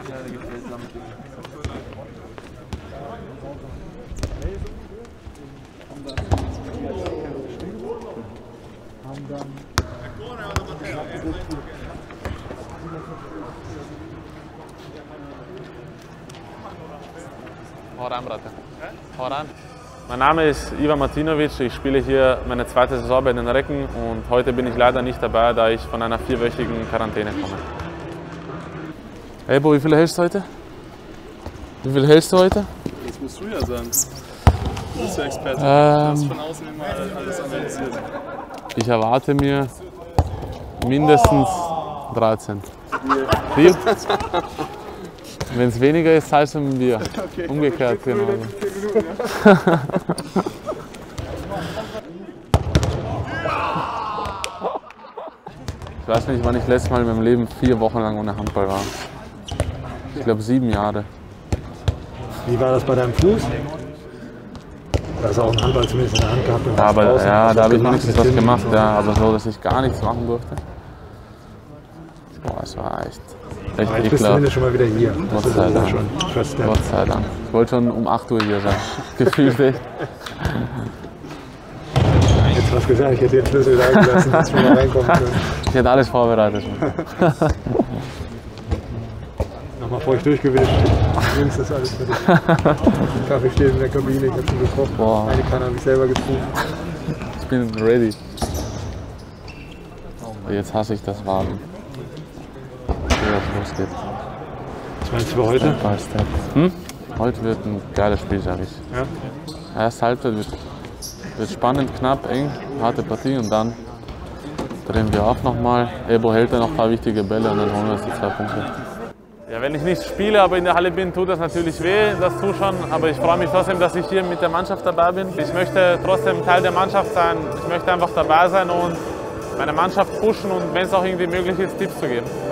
Hau rein, Brate. Hau rein. Mein Name ist Ivan Martinovic, ich spiele hier meine zweite Saison bei den Recken und heute bin ich leider nicht dabei, da ich von einer 4-wöchigen Quarantäne komme. Hey Bo, wie viel hältst du heute? Wie viel hältst du heute? Das musst du ja sagen. Du bist der Experte. Du hast von außen immer alles analysiert. Ich erwarte mir mindestens 13. Deal? Wenn es weniger ist, zahlst du ein Bier. Okay. Umgekehrt, genau. Ich weiß nicht, wann ich letztes Mal in meinem Leben 4 Wochen lang ohne Handball war. Ich glaube 7 Jahre. Wie war das bei deinem Fuß? Du hast auch einen Handball zumindest in der Hand gehabt. Und Aber, ja, da habe ich wenigstens was gemacht, ja, aber so, dass ich gar nichts machen durfte. Boah, es war echt ekelhaft. Ich bin zumindest schon mal wieder hier. Gott sei Dank. Gott sei Dank. Ich wollte schon um 8 Uhr hier sein. Gefühlt echt. Jetzt hast du gesagt, ich hätte den Schlüssel da gelassen, dass wir mal reinkommen können. Ich hätte alles vorbereitet. Nochmal feucht durchgewischt. Links ist alles für dich. Kaffee steht in der Kabine, ich habe schon gekocht. Boah. Eine Kanne habe ich selber getrunken. Ich bin ready. Jetzt hasse ich das Warten. Wie das losgeht. Was meinst du für heute? Step by Step. Heute wird ein geiles Spiel, sag ich. Ja? Erste Halbzeit wird spannend, knapp, eng, harte Partie und dann drehen wir auf nochmal. Ebo hält dann noch ein paar wichtige Bälle und dann holen wir uns die 2 Punkte. Ja, wenn ich nicht spiele, aber in der Halle bin, tut das natürlich weh, das Zuschauen. Aber ich freue mich trotzdem, dass ich hier mit der Mannschaft dabei bin. Ich möchte trotzdem Teil der Mannschaft sein. Ich möchte einfach dabei sein und meine Mannschaft pushen und wenn es auch irgendwie möglich ist, Tipps zu geben.